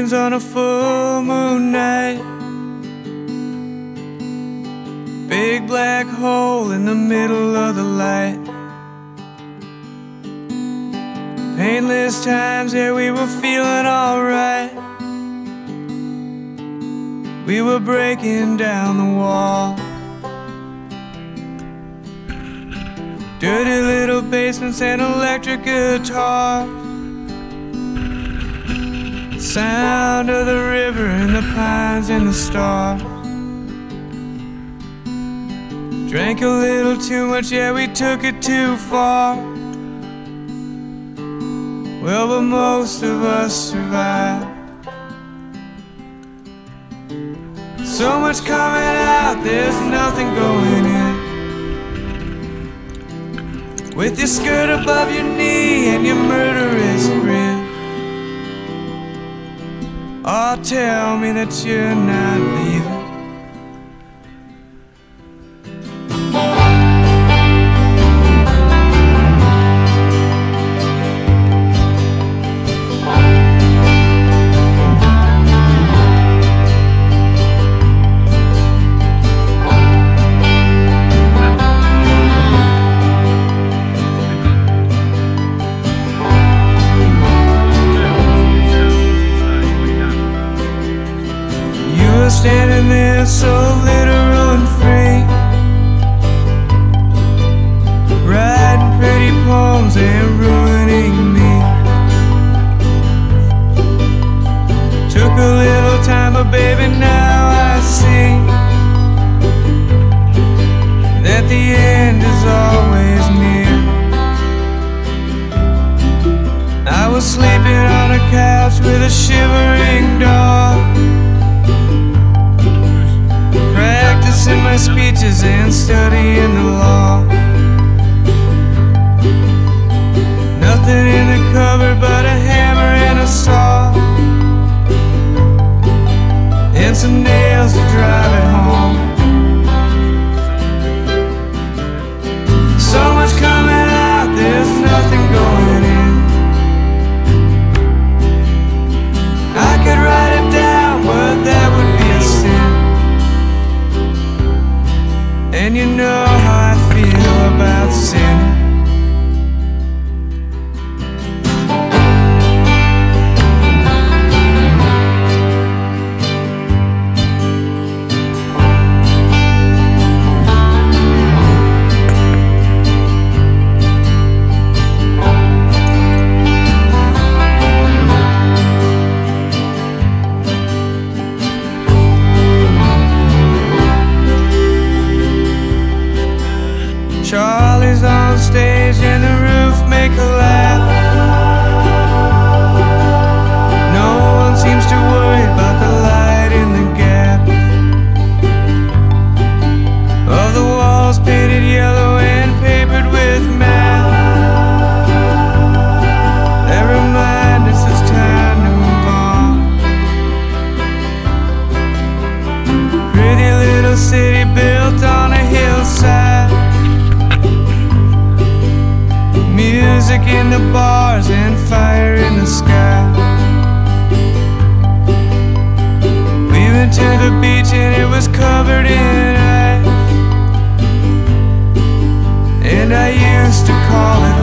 tunes on a full moon night. Big black hole in the middle of the light. Painless times, yeah, we were feeling alright. We were breaking down the wall. Dirty little basements and electric guitars. The sound of the river and the pines and the stars. Drank a little too much, yeah, we took it too far. Well, but most of us survived. So much coming out, there's nothing going in. With your skirt above your knee and your murderous grin. Oh, tell me that you're not leaving. Standing there so literal and free, writing pretty poems and ruining me. Took a little time, but baby, now I see that the end is always near. I was sleeping on a couch with a shivering dog, practicing my speeches and studying the law. Nothing in the cupboard but a hammer and a saw, and some nails to drive it home. So much coming out, there's nothing going in. I could write it down, but that would be a sin. And you know how I feel about sinning. Charlie's on stage and the roof make a laugh. No one seems to worry about the light in the gap of the walls painted yellow and papered with math that remind us it's time to move on. Pretty little city built on a hillside, music in the bars and fire in the sky. We went to the beach and it was covered in ice, and I used to call it